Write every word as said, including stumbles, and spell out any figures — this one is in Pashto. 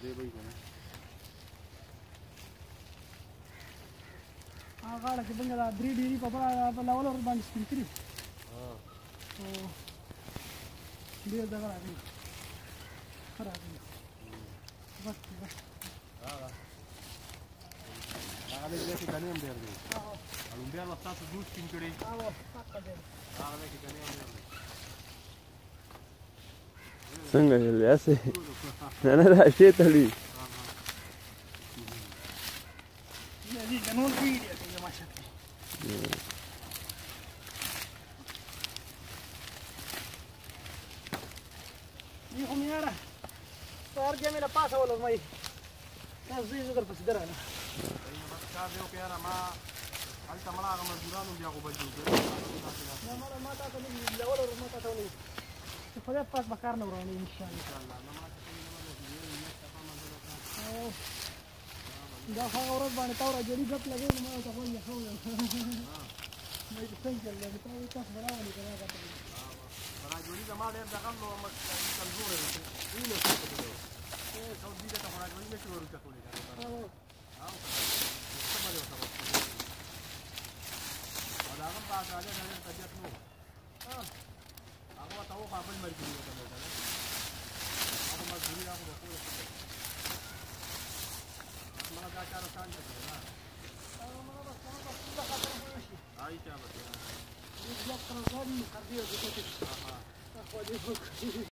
دې وای کنه هغه غاړه کې څنګه دا درې ډیری په بل په لاول ور باندې سپین کړی ها او ډیر دا راځي راځي بس بس هغه هغه دې کې کنه هم ډیر دی الون بیا وخت تاسو دوه سپین کړی هغه پاکه دی هغه کې کنه هم ډیر دی څنګه یې اسه نه نه دا شی تړي نه دي جنون ویډیو کې ماشه یې هم یاره سار کې مې لا پاسه ولر مې تاسو یې زګر پس دراله کار دیو که یاره ما هلته مړه هغه مزدورانو بیا خو بچو نه مړه ما ته نه لاول ور ما ته نه چې خدای پاک به کار نه ورانه ان شاء الله دا هغه ورځ باندې تاوره جوړي ګپ لګوي نو ما ته خو نه خو نه مې څنګه لګي تاسو تاسو براوني کنه راته برا جوړي زما ډېر دغه نو کمزور دی وینې څه کوي اے څو دې ته برا جوړي نشي ورته کولی او او څه باندې وسه دا هغه په اړه نه طبيعت نو هغه ته وو خپل مرګ دی هغه مزدوري هغه په کوله ما دا کار آسان دی نه هغه ما بس ما بس دا خاطر مو شي آی چا بس یو ځل تر ځان کار دی او دې ته ها ها خو دې